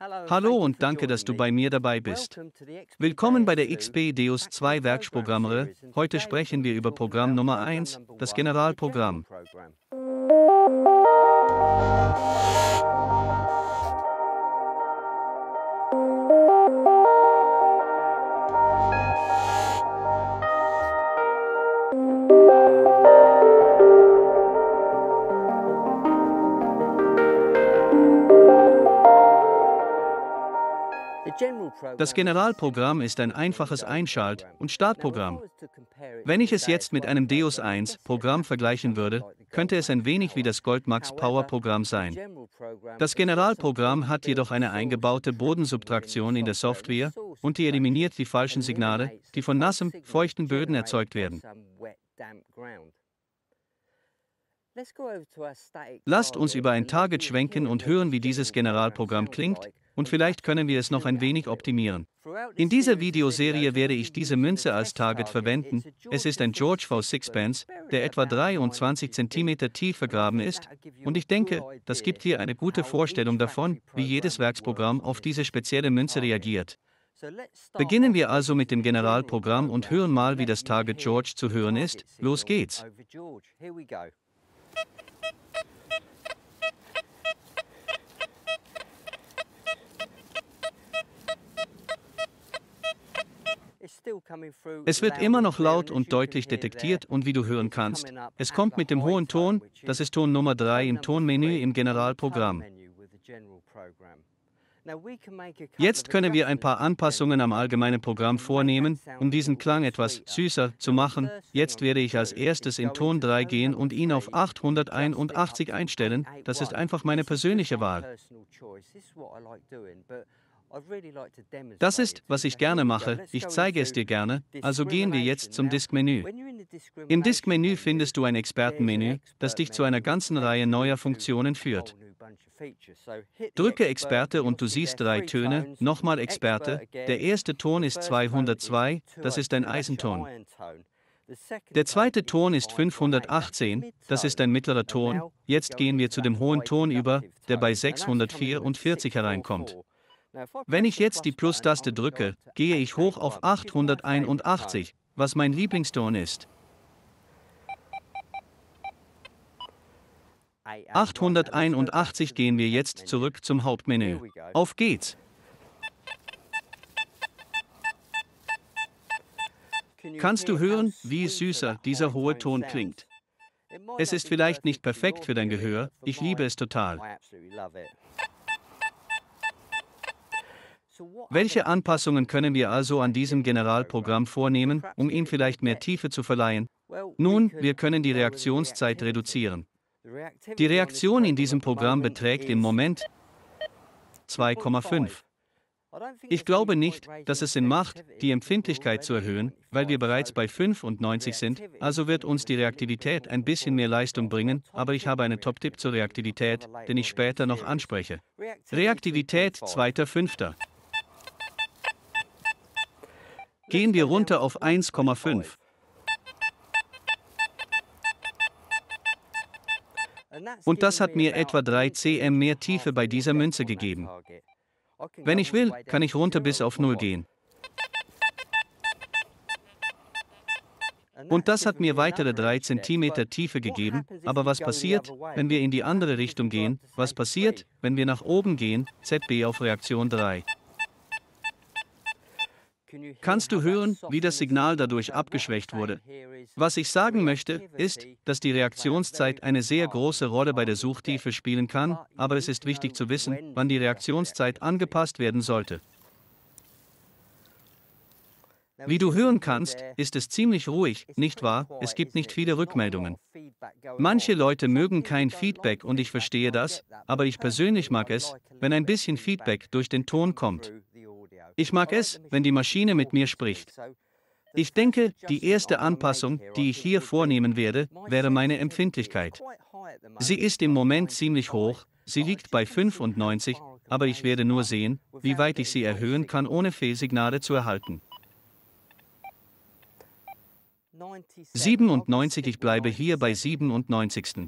Hallo und danke, dass du bei mir dabei bist. Willkommen bei der XP Deus 2 Werkprogrammere. Heute sprechen wir über Programm Nummer 1, das Generalprogramm. Das Generalprogramm ist ein einfaches Einschalt- und Startprogramm. Wenn ich es jetzt mit einem Deus 1 Programm vergleichen würde, könnte es ein wenig wie das Goldmax Power Programm sein. Das Generalprogramm hat jedoch eine eingebaute Bodensubtraktion in der Software und die eliminiert die falschen Signale, die von nassem, feuchten Böden erzeugt werden. Lasst uns über ein Target schwenken und hören, wie dieses Generalprogramm klingt, und vielleicht können wir es noch ein wenig optimieren. In dieser Videoserie werde ich diese Münze als Target verwenden. Es ist ein George V. Sixpence, der etwa 23 cm tief vergraben ist, und ich denke, das gibt hier eine gute Vorstellung davon, wie jedes Werksprogramm auf diese spezielle Münze reagiert. Beginnen wir also mit dem Generalprogramm und hören mal, wie das Target George zu hören ist. Los geht's! Es wird immer noch laut und deutlich detektiert und wie du hören kannst, es kommt mit dem hohen Ton, das ist Ton Nummer 3 im Tonmenü im Generalprogramm. Jetzt können wir ein paar Anpassungen am allgemeinen Programm vornehmen, um diesen Klang etwas süßer zu machen. Jetzt werde ich als erstes in Ton 3 gehen und ihn auf 881 einstellen, das ist einfach meine persönliche Wahl. Das ist, was ich gerne mache, ich zeige es dir gerne, also gehen wir jetzt zum Disk-Menü. Im Disk-Menü findest du ein Expertenmenü, das dich zu einer ganzen Reihe neuer Funktionen führt. Drücke Experte und du siehst 3 Töne, nochmal Experte, der erste Ton ist 202, das ist ein Eisenton. Der zweite Ton ist 518, das ist ein mittlerer Ton, jetzt gehen wir zu dem hohen Ton über, der bei 644 hereinkommt. Wenn ich jetzt die Plus-Taste drücke, gehe ich hoch auf 881, was mein Lieblingston ist. 881 gehen wir jetzt zurück zum Hauptmenü. Auf geht's! Kannst du hören, wie süßer dieser hohe Ton klingt? Es ist vielleicht nicht perfekt für dein Gehör, ich liebe es total. Welche Anpassungen können wir also an diesem Generalprogramm vornehmen, um ihm vielleicht mehr Tiefe zu verleihen? Nun, wir können die Reaktionszeit reduzieren. Die Reaktion in diesem Programm beträgt im Moment 2,5. Ich glaube nicht, dass es Sinn macht, die Empfindlichkeit zu erhöhen, weil wir bereits bei 95 sind, also wird uns die Reaktivität ein bisschen mehr Leistung bringen, aber ich habe einen Top-Tipp zur Reaktivität, den ich später noch anspreche. Reaktivität 2.5. Gehen wir runter auf 1,5. Und das hat mir etwa 3 cm mehr Tiefe bei dieser Münze gegeben. Wenn ich will, kann ich runter bis auf 0 gehen. Und das hat mir weitere 3 cm Tiefe gegeben, aber was passiert, wenn wir in die andere Richtung gehen? Was passiert, wenn wir nach oben gehen? ZB auf Reaktion 3. Kannst du hören, wie das Signal dadurch abgeschwächt wurde? Was ich sagen möchte, ist, dass die Reaktionszeit eine sehr große Rolle bei der Suchtiefe spielen kann, aber es ist wichtig zu wissen, wann die Reaktionszeit angepasst werden sollte. Wie du hören kannst, ist es ziemlich ruhig, nicht wahr? Es gibt nicht viele Rückmeldungen. Manche Leute mögen kein Feedback und ich verstehe das, aber ich persönlich mag es, wenn ein bisschen Feedback durch den Ton kommt. Ich mag es, wenn die Maschine mit mir spricht. Ich denke, die erste Anpassung, die ich hier vornehmen werde, wäre meine Empfindlichkeit. Sie ist im Moment ziemlich hoch, sie liegt bei 95, aber ich werde nur sehen, wie weit ich sie erhöhen kann, ohne Fehlsignale zu erhalten. 97, ich bleibe hier bei 97.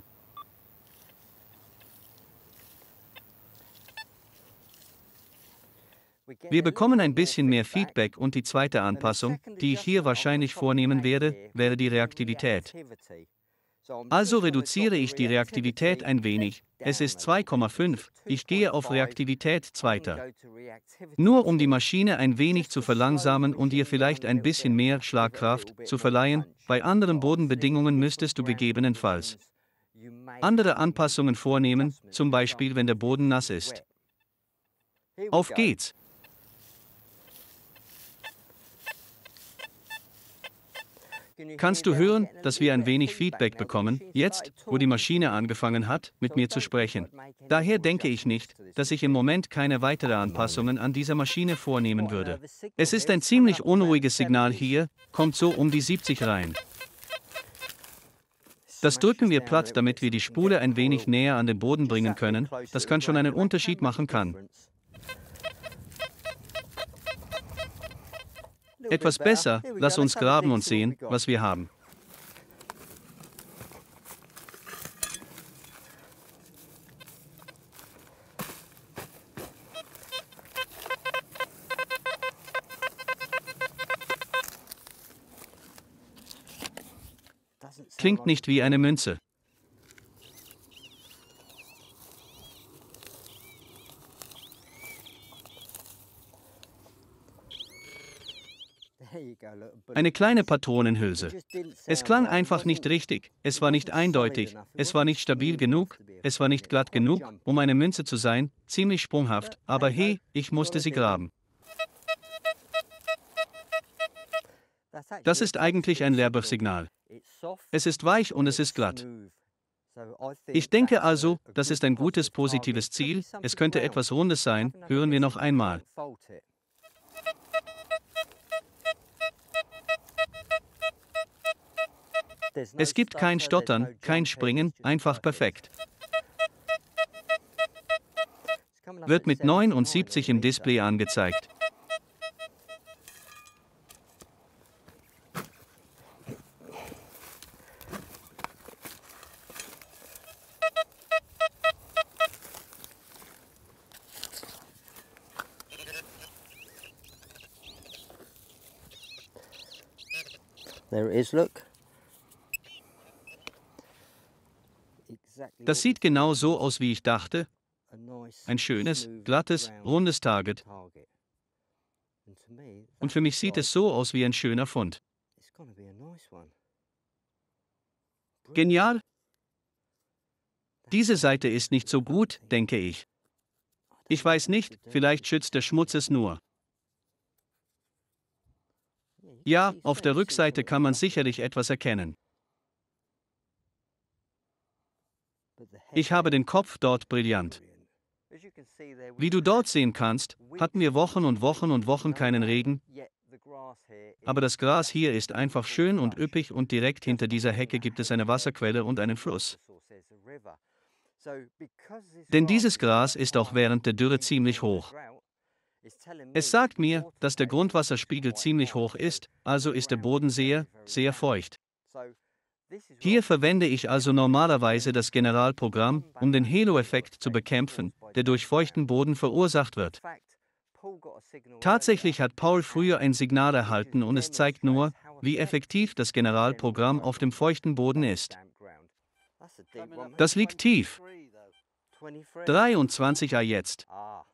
Wir bekommen ein bisschen mehr Feedback und die zweite Anpassung, die ich hier wahrscheinlich vornehmen werde, wäre die Reaktivität. Also reduziere ich die Reaktivität ein wenig. Es ist 2,5, ich gehe auf Reaktivität 2. Nur um die Maschine ein wenig zu verlangsamen und ihr vielleicht ein bisschen mehr Schlagkraft zu verleihen, bei anderen Bodenbedingungen müsstest du gegebenenfalls andere Anpassungen vornehmen, zum Beispiel wenn der Boden nass ist. Auf geht's! Kannst du hören, dass wir ein wenig Feedback bekommen, jetzt, wo die Maschine angefangen hat, mit mir zu sprechen? Daher denke ich nicht, dass ich im Moment keine weiteren Anpassungen an dieser Maschine vornehmen würde. Es ist ein ziemlich unruhiges Signal hier, kommt so um die 70 rein. Das drücken wir platt, damit wir die Spule ein wenig näher an den Boden bringen können, das kann schon einen Unterschied machen kann. Etwas besser, lass uns graben und sehen, was wir haben. Klingt nicht wie eine Münze. Eine kleine Patronenhülse. Es klang einfach nicht richtig, es war nicht eindeutig, es war nicht stabil genug, es war nicht glatt genug, um eine Münze zu sein, ziemlich sprunghaft, aber hey, ich musste sie graben. Das ist eigentlich ein Lehrbuchsignal. Es ist weich und es ist glatt. Ich denke also, das ist ein gutes positives Ziel, es könnte etwas Rundes sein, hören wir noch einmal. Es gibt kein Stottern, kein Springen, einfach perfekt. Wird mit 79 im Display angezeigt. There it is, look. Das sieht genau so aus, wie ich dachte. Ein schönes, glattes, rundes Target. Und für mich sieht es so aus wie ein schöner Fund. Genial! Diese Seite ist nicht so gut, denke ich. Ich weiß nicht, vielleicht schützt der Schmutz es nur. Ja, auf der Rückseite kann man sicherlich etwas erkennen. Ich habe den Kopf dort brillant. Wie du dort sehen kannst, hatten wir Wochen und Wochen und Wochen keinen Regen, aber das Gras hier ist einfach schön und üppig und direkt hinter dieser Hecke gibt es eine Wasserquelle und einen Fluss. Denn dieses Gras ist auch während der Dürre ziemlich hoch. Es sagt mir, dass der Grundwasserspiegel ziemlich hoch ist, also ist der Boden sehr, sehr feucht. Hier verwende ich also normalerweise das Generalprogramm, um den Halo-Effekt zu bekämpfen, der durch feuchten Boden verursacht wird. Tatsächlich hat Paul früher ein Signal erhalten und es zeigt nur, wie effektiv das Generalprogramm auf dem feuchten Boden ist. Das liegt tief. 23 jetzt.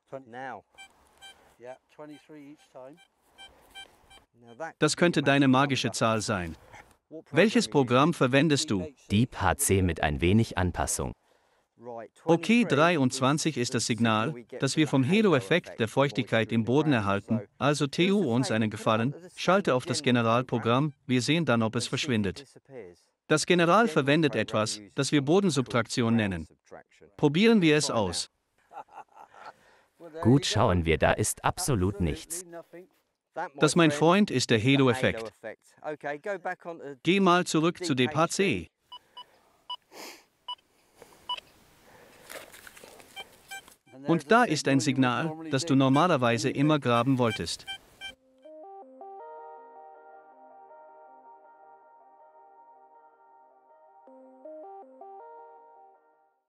Das könnte deine magische Zahl sein. Welches Programm verwendest du? Deep HC mit ein wenig Anpassung. Okay, 23 ist das Signal, das wir vom Halo-Effekt der Feuchtigkeit im Boden erhalten, also tu uns einen Gefallen, schalte auf das Generalprogramm, wir sehen dann, ob es verschwindet. Das General verwendet etwas, das wir Bodensubtraktion nennen. Probieren wir es aus. Gut, schauen wir, da ist absolut nichts. Das, mein Freund, ist der Halo-Effekt. Geh mal zurück zu DeepHC. Und da ist ein Signal, das du normalerweise immer graben wolltest.